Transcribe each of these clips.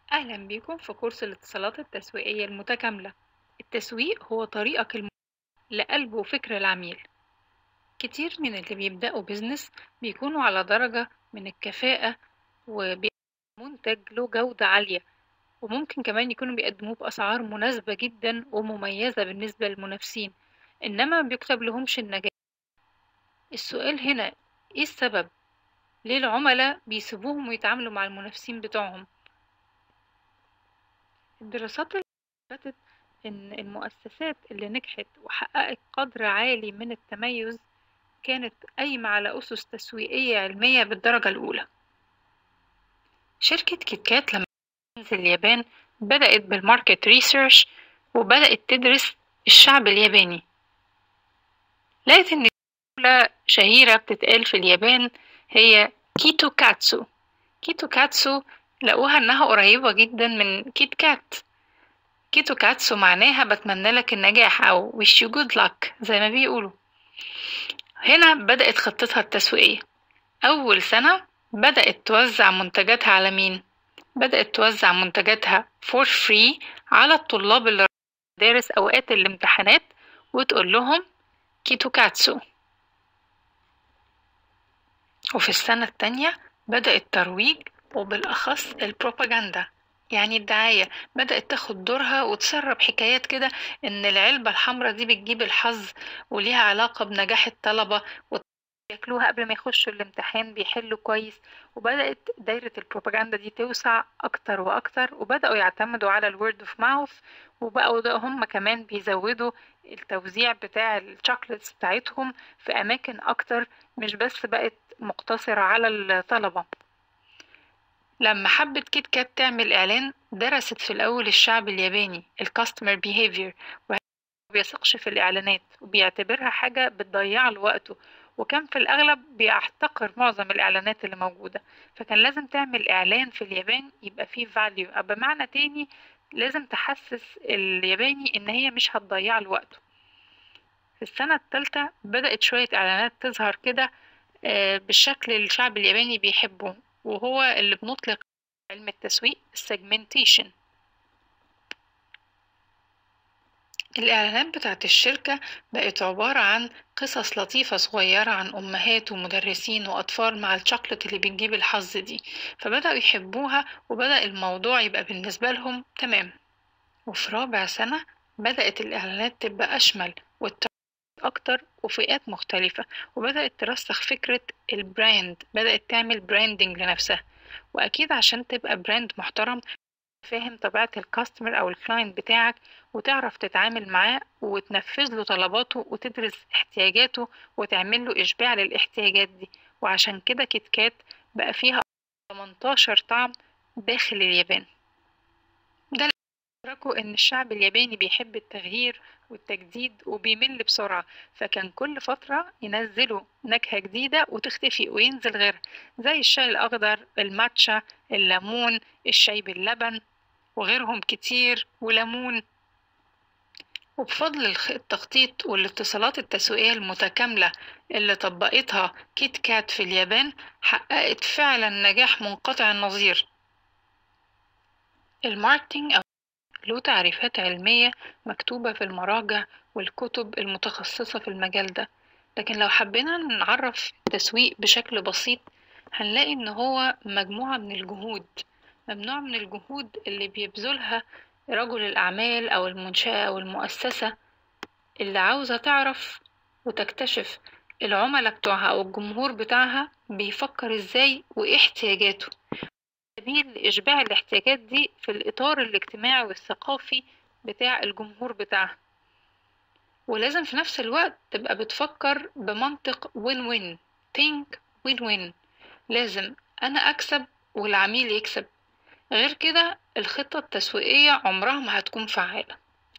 أهلا بيكم في كورس الاتصالات التسويقية المتكاملة. التسويق هو طريقك لقلب وفكر العميل. كتير من اللي بيبدأوا بيزنس بيكونوا على درجة من الكفاءة وبيقدموا منتج له جودة عالية، وممكن كمان يكونوا بيقدموه بأسعار مناسبة جدا ومميزة بالنسبة للمنافسين، إنما ما بيكتب لهمش النجاح. السؤال هنا، إيه السبب؟ ليه العملاء بيسيبوهم ويتعاملوا مع المنافسين بتوعهم؟ الدراسات اللي أثبتت إن المؤسسات اللي نجحت وحققت قدر عالي من التميز كانت قايمة على أسس تسويقية علمية بالدرجة الأولى. شركة كيت لما تنزل اليابان بدأت بالماركت ريسيرش وبدأت تدرس الشعب الياباني. لقيت إن جملة شهيرة بتتقال في اليابان هي كيتو كاتسو. كيتو كاتسو لقوها إنها قريبة جدا من كيت كات. كيتو كاتسو معناها بتمنى لك النجاح أو wish you good luck زي ما بيقولوا. هنا بدأت خطتها التسويقية. أول سنة بدأت توزع منتجاتها على مين؟ بدأت توزع منتجاتها for free على الطلاب اللي دارس أوقات الامتحانات، وتقول لهم كيتو كاتسو. وفي السنة التانية بدأ الترويج وبالأخص البروباجندا، يعني الدعاية بدأت تاخد دورها وتسرب حكايات كده إن العلبة الحمراء دي بتجيب الحظ وليها علاقة بنجاح الطلبة وياكلوها قبل ما يخشوا الامتحان بيحلوا كويس. وبدأت دايرة البروباجندا دي توسع أكتر وأكتر، وبدأوا يعتمدوا على الورد اوف ماوث، وبقوا هم كمان بيزودوا التوزيع بتاع الشوكليتس بتاعتهم في أماكن أكتر، مش بس بقت مقتصرة على الطلبة. لما حبت كيت كات تعمل إعلان درست في الأول الشعب الياباني الكاستمر بيهيفير، وبيثقش في الإعلانات وبيعتبرها حاجة بتضيع له وقته، وكان في الأغلب بيحتقر معظم الإعلانات اللي موجودة. فكان لازم تعمل إعلان في اليابان يبقى فيه فاليو، أو بمعنى تاني لازم تحسس الياباني إن هي مش هتضيع له وقته. في السنة الثالثة بدأت شوية إعلانات تظهر كده بالشكل الشعب الياباني بيحبه، وهو اللي بنطلق علم التسويق segmentation. الإعلانات بتاعت الشركة بقت عبارة عن قصص لطيفة صغيرة عن أمهات ومدرسين وأطفال مع الشوكولاتة اللي بتجيب الحظ دي، فبدأوا يحبوها وبدأ الموضوع يبقى بالنسبة لهم تمام. وفي رابع سنة بدأت الإعلانات تبقى أشمل أكتر وفئات مختلفة، وبدأت ترسخ فكرة البراند، بدأت تعمل براندنج لنفسها. وأكيد عشان تبقى براند محترم فاهم طبيعة الكاستمر أو الكلاينت بتاعك، وتعرف تتعامل معاه وتنفذ له طلباته وتدرس احتياجاته وتعمل له إشباع للاحتياجات دي. وعشان كده كيت كات بقى فيها 18 طعم داخل اليابان. ده أدركوا إن الشعب الياباني بيحب التغيير والتجديد وبيمل بسرعة، فكان كل فترة ينزلوا نكهة جديدة وتختفي وينزل غيرها، زي الشاي الأخضر، الماتشا، الليمون، الشاي باللبن وغيرهم كتير وليمون. وبفضل التخطيط والاتصالات التسويقية المتكاملة اللي طبقتها كيت كات في اليابان حققت فعلا نجاح منقطع النظير. الماركتينج له تعريفات علمية مكتوبة في المراجع والكتب المتخصصة في المجال ده، لكن لو حبينا نعرف التسويق بشكل بسيط هنلاقي إن هو مجموعة من الجهود، مجموعة من الجهود اللي بيبذلها رجل الأعمال أو المنشأة أو المؤسسة اللي عاوزة تعرف وتكتشف العملاء بتوعها أو الجمهور بتاعها بيفكر إزاي وإيه احتياجاته، سبيل لإشباع الاحتياجات دي في الإطار الاجتماعي والثقافي بتاع الجمهور بتاعها. ولازم في نفس الوقت تبقى بتفكر بمنطق win win، think win win، لازم أنا أكسب والعميل يكسب، غير كده الخطة التسويقية عمرها ما هتكون فعالة.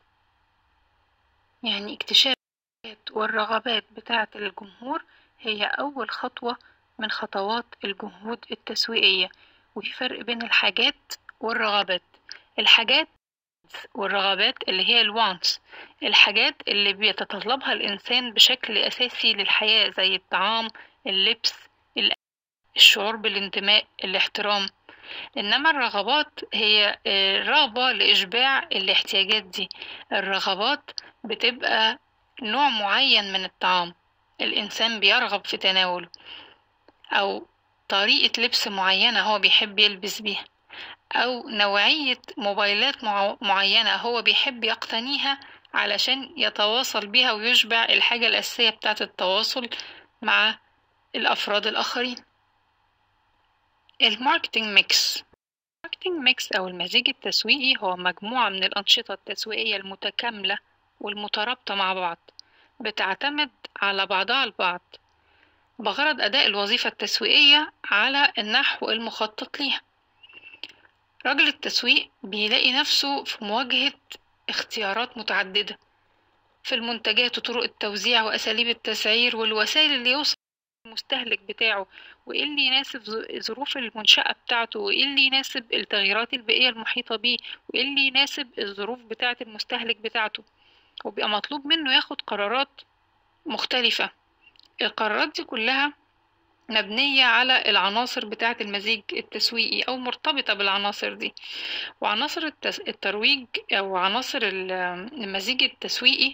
يعني اكتشاف والرغبات بتاعة الجمهور هي أول خطوة من خطوات الجهود التسويقية. وفي فرق بين الحاجات والرغبات. الحاجات والرغبات اللي هي الوانتس، الحاجات اللي بيتطلبها الإنسان بشكل أساسي للحياة زي الطعام، اللبس، الشعور بالانتماء، الاحترام. إنما الرغبات هي رغبة لإشباع الاحتياجات دي. الرغبات بتبقى نوع معين من الطعام الإنسان بيرغب في تناوله، أو طريقة لبس معينة هو بيحب يلبس بيها، أو نوعية موبايلات معينة هو بيحب يقتنيها علشان يتواصل بيها ويشبع الحاجة الأساسية بتاعة التواصل مع الأفراد الآخرين. الماركتينج ميكس. الماركتينج ميكس أو المزيج التسويقي هو مجموعة من الأنشطة التسويقية المتكاملة والمترابطة مع بعض، بتعتمد على بعضها البعض بغرض أداء الوظيفة التسويقية على النحو المخطط ليها. راجل التسويق بيلاقي نفسه في مواجهة اختيارات متعددة في المنتجات وطرق التوزيع وأساليب التسعير والوسائل اللي يوصل المستهلك بتاعه، وإيه اللي يناسب ظروف المنشأة بتاعته، وإيه اللي يناسب التغييرات البيئية المحيطة بيه، وإيه اللي يناسب الظروف بتاعة المستهلك بتاعته. وبيبقى مطلوب منه ياخد قرارات مختلفة. القرارات دي كلها مبنية على العناصر بتاعة المزيج التسويقي أو مرتبطة بالعناصر دي. وعناصر الترويج أو عناصر المزيج التسويقي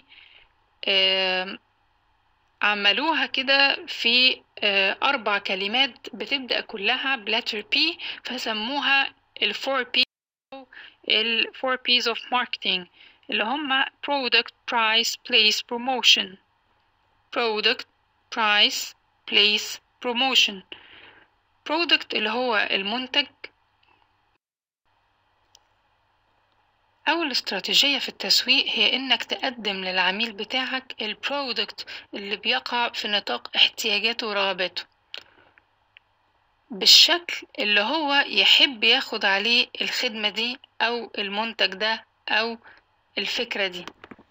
عملوها كده في 4 كلمات بتبدأ كلها بلاتر P، فسموها ال 4P أو ال 4Ps of marketing، اللي هما product, price, place, promotion. product, price, place, promotion. product اللي هو المنتج. أول استراتيجية في التسويق هي إنك تقدم للعميل بتاعك البرودكت اللي بيقع في نطاق احتياجاته ورغباته بالشكل اللي هو يحب ياخد عليه الخدمة دي أو المنتج ده أو الفكرة دي.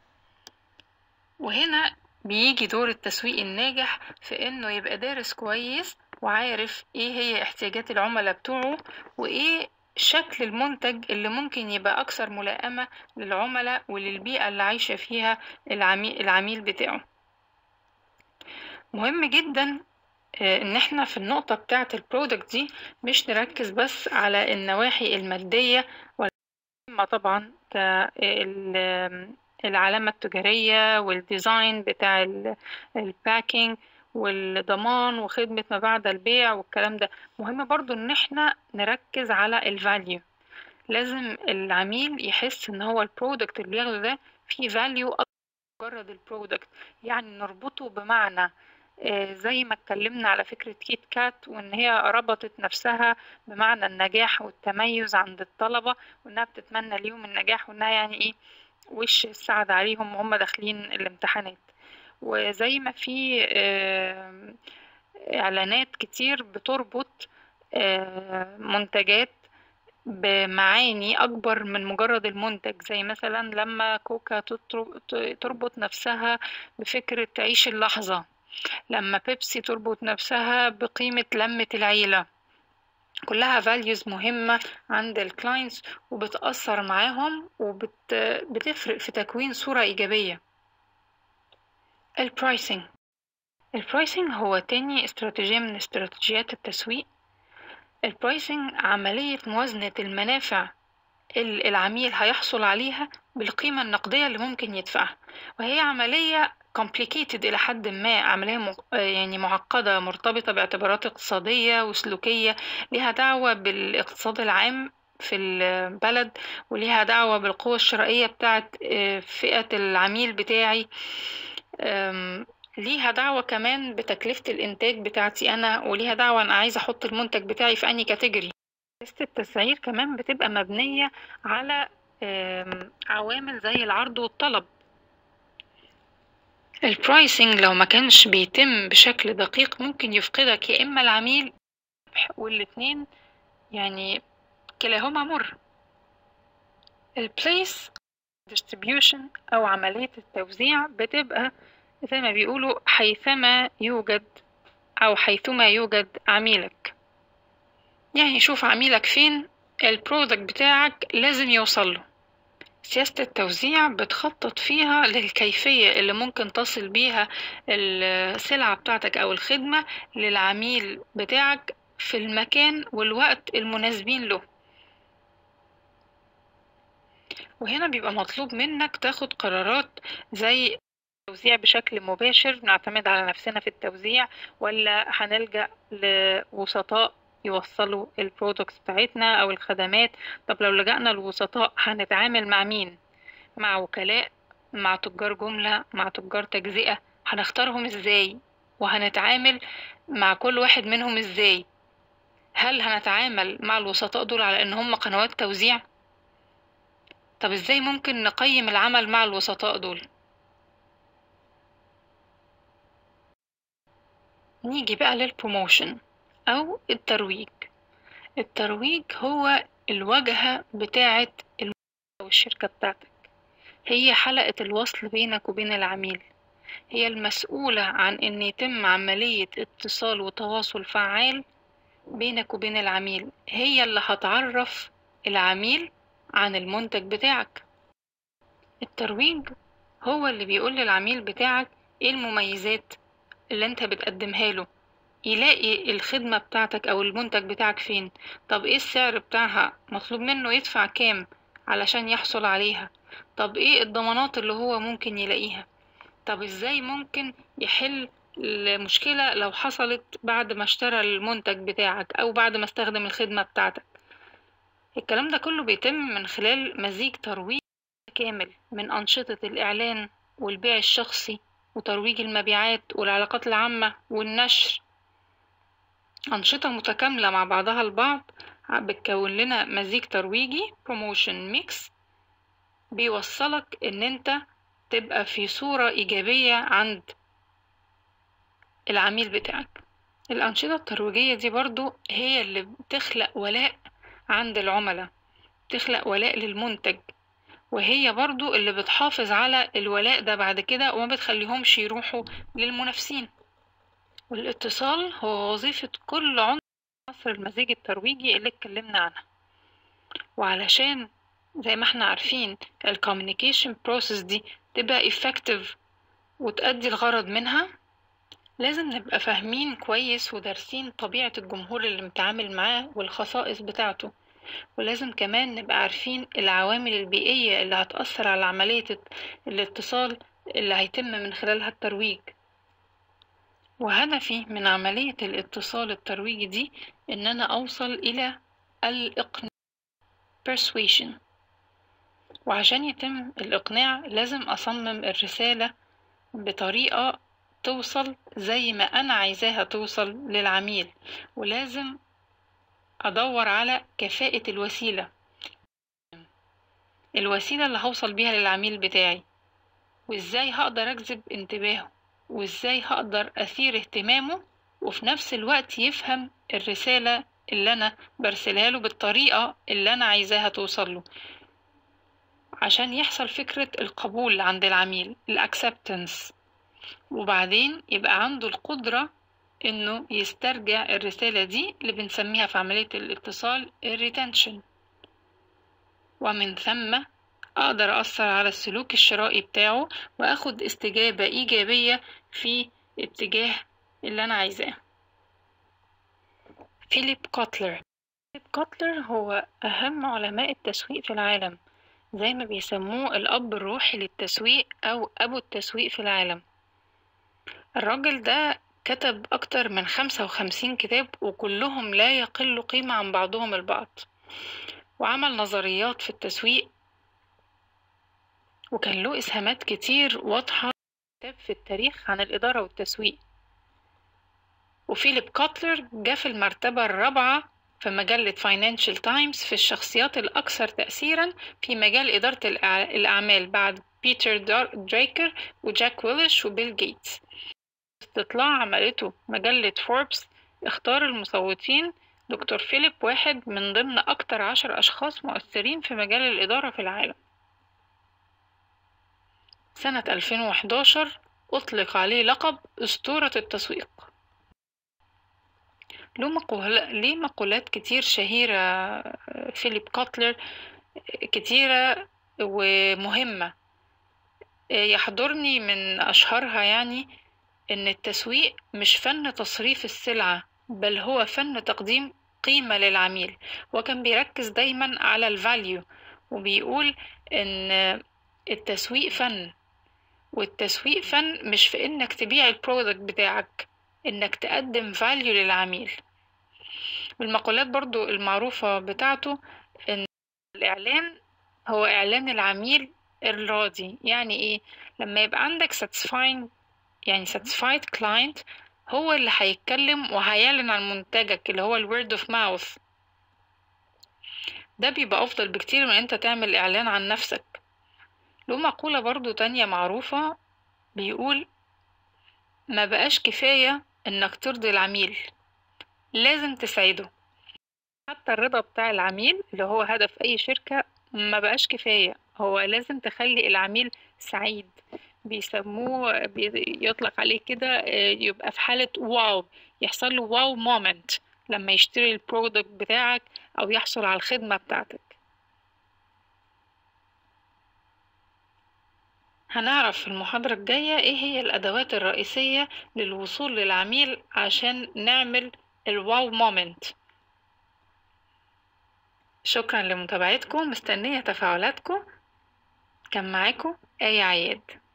وهنا بيجي دور التسويق الناجح في إنه يبقى دارس كويس وعارف إيه هي احتياجات العملاء بتوعه، وإيه شكل المنتج اللي ممكن يبقى أكثر ملائمة للعملاء وللبيئة اللي عايشة فيها العميل بتاعه. مهم جدا إن احنا في النقطة بتاعة البرودكت دي مش نركز بس على النواحي المادية، ولا طبعا العلامة التجارية والديزاين بتاع الباكينج والضمان وخدمة ما بعد البيع والكلام ده. مهم برضو ان احنا نركز على الفاليو. لازم العميل يحس ان هو البرودكت اللي بياخده ده فيه فاليو اكتر من مجرد البرودكت، يعني نربطه بمعنى زي ما اتكلمنا على فكرة كيت كات، وان هي ربطت نفسها بمعنى النجاح والتميز عند الطلبة، وانها بتتمنى ليهم النجاح، وانها يعني ايه وش السعد عليهم وهم داخلين الامتحانات. وزي ما في اعلانات كتير بتربط منتجات بمعاني أكبر من مجرد المنتج، زي مثلا لما كوكا تربط نفسها بفكرة عيش اللحظة، لما بيبسي تربط نفسها بقيمة لمة العيلة. كلها values مهمة عند الكلاينتس وبتأثر معاهم وبتفرق في تكوين صورة إيجابية. البرايسنج هو تاني استراتيجية من استراتيجيات التسويق. البرايسنج عملية موازنة المنافع العميل هيحصل عليها بالقيمة النقدية اللي ممكن يدفعها، وهي عملية complicated إلى حد ما، عملية يعني معقدة مرتبطة باعتبارات اقتصادية وسلوكية، لها دعوة بالاقتصاد العام في البلد، وليها دعوة بالقوة الشرائية بتاعت فئة العميل بتاعي، ليها دعوة كمان بتكلفة الإنتاج بتاعتي أنا، وليها دعوة أنا عايزة أحط المنتج بتاعي في أنهي كاتيجوري. سياسة التسعير كمان بتبقى مبنية على عوامل زي العرض والطلب. البرايسنج لو ما كانش بيتم بشكل دقيق ممكن يفقدك يا إما العميل، والاتنين يعني كلاهما مر. البليس distribution أو عملية التوزيع بتبقى زي ما بيقولوا حيثما يوجد أو حيثما يوجد عميلك، يعني شوف عميلك فين البرودكت بتاعك لازم يوصله. سياسة التوزيع بتخطط فيها للكيفية اللي ممكن تصل بيها السلعة بتاعتك أو الخدمة للعميل بتاعك في المكان والوقت المناسبين له. وهنا بيبقى مطلوب منك تاخد قرارات زي توزيع بشكل مباشر، نعتمد على نفسنا في التوزيع، ولا هنلجأ لوسطاء يوصلوا البرودكتس بتاعتنا أو الخدمات. طب لو لجأنا لوسطاء هنتعامل مع مين؟ مع وكلاء، مع تجار جملة، مع تجار تجزئة، هنختارهم ازاي؟ وهنتعامل مع كل واحد منهم ازاي؟ هل هنتعامل مع الوسطاء دول على ان هم قنوات توزيع؟ طب ازاي ممكن نقيم العمل مع الوسطاء دول؟ نيجي بقى للبروموشن او الترويج. الترويج هو الواجهة بتاعة أو الشركة بتاعتك، هي حلقة الوصل بينك وبين العميل، هي المسؤولة عن إن يتم عملية اتصال وتواصل فعال بينك وبين العميل، هي اللي هتعرف العميل عن المنتج بتاعك. الترويج هو اللي بيقول للعميل بتاعك ايه المميزات اللي انت بتقدمها له، يلاقي الخدمة بتاعتك او المنتج بتاعك فين، طب ايه السعر بتاعها، مطلوب منه يدفع كام علشان يحصل عليها، طب ايه الضمانات اللي هو ممكن يلاقيها، طب ازاي ممكن يحل المشكلة لو حصلت بعد ما اشترى المنتج بتاعك او بعد ما استخدم الخدمة بتاعتك. الكلام ده كله بيتم من خلال مزيج ترويج كامل من أنشطة الإعلان والبيع الشخصي وترويج المبيعات والعلاقات العامة والنشر، أنشطة متكاملة مع بعضها البعض بتكون لنا مزيج ترويجي promotion mix بيوصلك إن أنت تبقى في صورة إيجابية عند العميل بتاعك. الأنشطة الترويجية دي برضو هي اللي بتخلق ولاء عند العملاء، بتخلق ولاء للمنتج، وهي برضو اللي بتحافظ على الولاء ده بعد كده وما بتخليهمش يروحوا للمنافسين. والاتصال هو وظيفة كل عنصر المزيج الترويجي اللي اتكلمنا عنها. وعلشان زي ما احنا عارفين الكوميونيكيشن بروسيس دي تبقى effective وتأدي الغرض منها، لازم نبقى فاهمين كويس ودارسين طبيعة الجمهور اللي متعامل معاه والخصائص بتاعته، ولازم كمان نبقى عارفين العوامل البيئية اللي هتأثر على عملية الاتصال اللي هيتم من خلالها الترويج. وهدفي من عملية الاتصال الترويجي دي إن أنا أوصل إلى الإقناع persuasion. وعشان يتم الإقناع لازم أصمم الرسالة بطريقة توصل زي ما أنا عايزاها توصل للعميل، ولازم أدور على كفاءة الوسيلة اللي هوصل بيها للعميل بتاعي، وإزاي هقدر أجذب انتباهه، وإزاي هقدر أثير اهتمامه، وفي نفس الوقت يفهم الرسالة اللي أنا برسلها له بالطريقة اللي أنا عايزاها توصل له، عشان يحصل فكرة القبول عند العميل acceptance، وبعدين يبقى عنده القدرة إنه يسترجع الرسالة دي اللي بنسميها في عملية الاتصال retention، ومن ثم أقدر أثر على السلوك الشرائي بتاعه وأخد استجابة إيجابية في اتجاه اللي أنا عايزاه. فيليب كوتلر هو أهم علماء التسويق في العالم، زي ما بيسموه الأب الروحي للتسويق أو أبو التسويق في العالم. الراجل ده كتب أكتر من 55 كتاب وكلهم لا يقل قيمة عن بعضهم البعض، وعمل نظريات في التسويق، وكان له إسهامات كتير واضحة في التاريخ عن الإدارة والتسويق. وفيليب كوتلر جاء في المرتبة الرابعة في مجلة فاينانشال تايمز في الشخصيات الأكثر تأثيرا في مجال إدارة الأعمال بعد بيتر درايكر وجاك ويلش وبيل جيتس. استطلاع عملته مجلة فوربس اختار المصوتين دكتور فيليب واحد من ضمن أكتر 10 أشخاص مؤثرين في مجال الإدارة في العالم. سنة 2011 أطلق عليه لقب أسطورة التسويق. ليه مقولات كتير شهيرة فيليب كوتلر، كتيرة ومهمة. يحضرني من أشهرها يعني إن التسويق مش فن تصريف السلعة بل هو فن تقديم قيمة للعميل. وكان بيركز دايما على الفاليو، وبيقول إن التسويق فن، والتسويق فن مش في إنك تبيع البرودكت بتاعك، إنك تقدم فاليو للعميل. والمقولات برضو المعروفة بتاعته إن الإعلان هو إعلان العميل الراضي. يعني إيه؟ لما يبقى عندك satisfied client، هو اللي هيتكلم وهيعلن عن منتجك اللي هو ال word of mouth. ده بيبقى أفضل بكتير من أنت تعمل إعلان عن نفسك. له مقولة برضو تانية معروفة بيقول: ما بقاش كفاية إنك ترضي العميل، لازم تسعده. حتى الرضا بتاع العميل اللي هو هدف أي شركة ما بقاش كفاية، هو لازم تخلي العميل سعيد. بيسموه يطلق عليه كده يبقى في حالة واو، يحصل له واو مومنت لما يشتري البرودكت بتاعك أو يحصل على الخدمة بتاعتك. هنعرف في المحاضرة الجاية ايه هي الأدوات الرئيسية للوصول للعميل عشان نعمل الواو مومنت. شكرا لمتابعتكم، مستنية تفاعلاتكم. كان معاكم آية عياد.